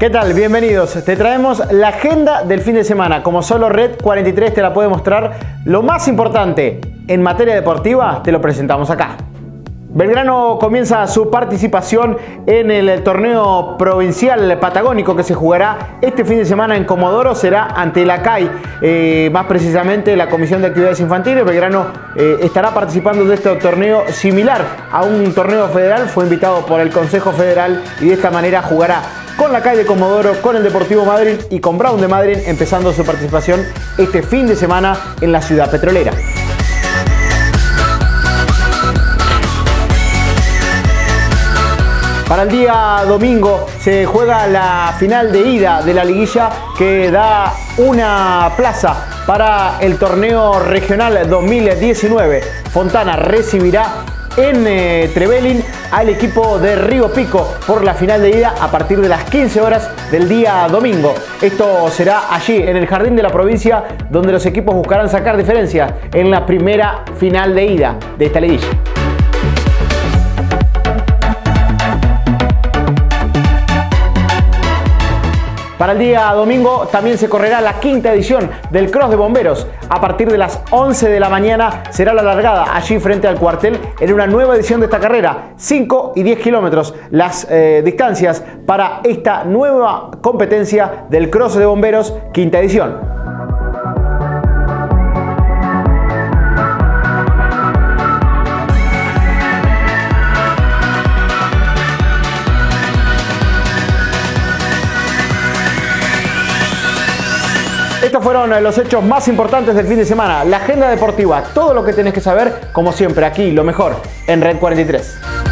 ¿Qué tal? Bienvenidos. Te traemos la agenda del fin de semana. Como solo Red 43 te la puede mostrar, lo más importante en materia deportiva te lo presentamos acá. Belgrano comienza su participación en el torneo provincial patagónico que se jugará este fin de semana en Comodoro. Será ante la CAI, más precisamente la Comisión de Actividades Infantiles. Belgrano estará participando de este torneo similar a un torneo federal. Fue invitado por el Consejo Federal y de esta manera jugará con la CAI de Comodoro, con el Deportivo Madryn y con Brown de Madryn, empezando su participación este fin de semana en la ciudad petrolera. Para el día domingo se juega la final de ida de la liguilla que da una plaza para el torneo regional 2019. Fontana recibirá en Trevelin al equipo de Río Pico por la final de ida a partir de las 15 horas del día domingo. Esto será allí en el Jardín de la Provincia, donde los equipos buscarán sacar diferencias en la primera final de ida de esta liguilla. Para el día domingo también se correrá la quinta edición del Cross de Bomberos. A partir de las 11 de la mañana será la largada allí frente al cuartel en una nueva edición de esta carrera. 5 y 10 kilómetros las distancias para esta nueva competencia del Cross de Bomberos, quinta edición. Estos fueron los hechos más importantes del fin de semana. La agenda deportiva, todo lo que tenés que saber, como siempre, aquí, lo mejor, en Red 43.